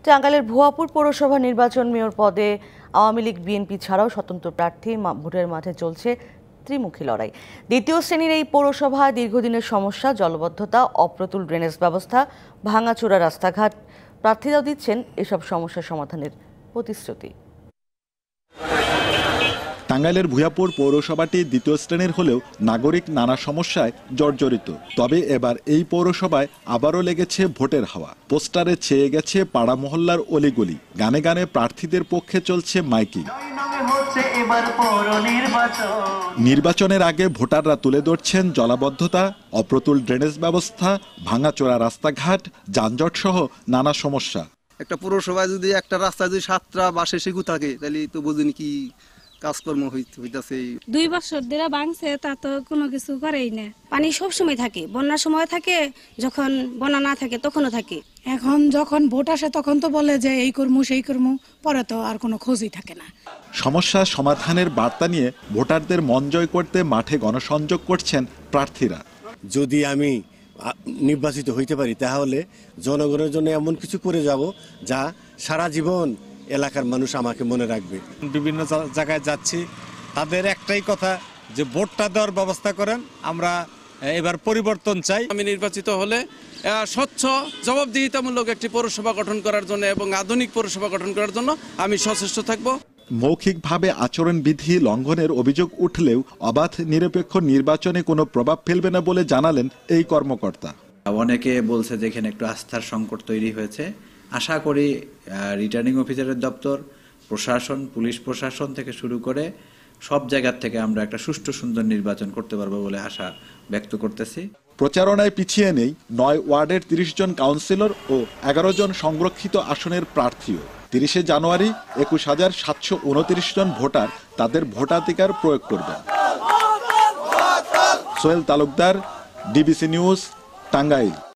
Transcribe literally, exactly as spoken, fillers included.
টাঙ্গাইলের ভুয়াপুর পৌরসভা নির্বাচন মেয়র পদে আওয়ামী লীগ বিএনপি ছাড়াও স্বতন্ত্র প্রার্থী ভোটের মাঠে চলছে ত্রিমুখী লড়াই। দ্বিতীয় শ্রেণীর এই পৌরসভায় দীর্ঘদিনের সমস্যা জলবদ্ধতা, অপ্রতুল ড্রেনেজ ব্যবস্থা, ভাঙাচোরা রাস্তাঘাট। প্রার্থীরাও দিচ্ছেন এসব সমস্যা সমাধানের প্রতিশ্রুতি। টাঙ্গাইলের ভুয়াপুর পৌরসভাটি দ্বিতীয় শ্রেণীর হলেও নাগরিক নানা সমস্যায় জর্জরিত। তবে এবার এই পৌরসভায় আবারও লেগেছে ভোটের হাওয়া। পোস্টারে ছেয়ে গেছে পাড়া মহল্লার অলিগলি, গানে গানে প্রার্থীদের পক্ষে চলছে মাইকিং। নির্বাচনের আগে ভোটাররা তুলে ধরছেন জলাবদ্ধতা, অপ্রতুল ড্রেনেজ ব্যবস্থা, ভাঙাচোরা রাস্তাঘাট, যানজট সহ নানা সমস্যা। একটা পৌরসভায় যদি একটা রাস্তায় যদি সাতটা বাসে শিখু থাকে তাহলে তো বুঝিনি কি কাজকর্ম হইতেছে। দুই বছর ধরে ভাঙছে, তা তো কোনো কিছু করেই না। পানি সব সময় থাকে, বন্যার সময় থাকে, যখন বন্যা না থাকে তখনও থাকে। এখন যখন ভোট আসে তখন তো বলে যে এই করমু সেই করমু, পরে তো আর কোনো খোঁজই থাকে না। সমস্যা সমাধানের বার্তা নিয়ে ভোটারদের মন জয় করতে মাঠে গণসংযোগ করছেন প্রার্থীরা। যদি আমি নির্বাচিত হইতে পারি তাহলে জনগণের জন্য এমন কিছু করে যাব যা সারা জীবন এলাকার মানুষ আমাকে মনে রাখবে। বিভিন্ন জায়গায় যাচ্ছি, তাদের একটাই কথা যে ভোটটা দেওয়ার ব্যবস্থা করেন, আমরা এবার পরিবর্তন চাই। আমি নির্বাচিত হলে স্বচ্ছ জবাবদিহিতামূলক একটি পৌরসভা গঠন করার জন্য এবং আধুনিক পৌরসভা গঠন করার জন্য আমি সচেষ্ট থাকব। মৌখিকভাবে আচরণবিধি লঙ্ঘনের অভিযোগ উঠলেও অবাধ নিরপেক্ষ নির্বাচনে কোনো প্রভাব ফেলবে না বলে জানালেন এই কর্মকর্তা। অনেকে বলছে যে এখানে একটু আস্থার সংকট তৈরি হয়েছে। আশা করি রিটার্নিং অফিসারের দপ্তর, প্রশাসন, পুলিশ প্রশাসন থেকে শুরু করে সব জায়গার থেকে আমরা একটা সুষ্ঠু সুন্দর নির্বাচন করতে পারবো বলে আশা ব্যক্ত করতেছি। প্রচারণায় পিছিয়ে নেই নয় ওয়ার্ডের তিরিশ জন কাউন্সিলর ও এগারো জন সংরক্ষিত আসনের প্রার্থীও। তিরিশে জানুয়ারি একুশ হাজার সাতশো উনত্রিশ জন ভোটার তাদের ভোটাধিকার প্রয়োগ করবেন। Sohel Talukdar, DBC news, Tangail.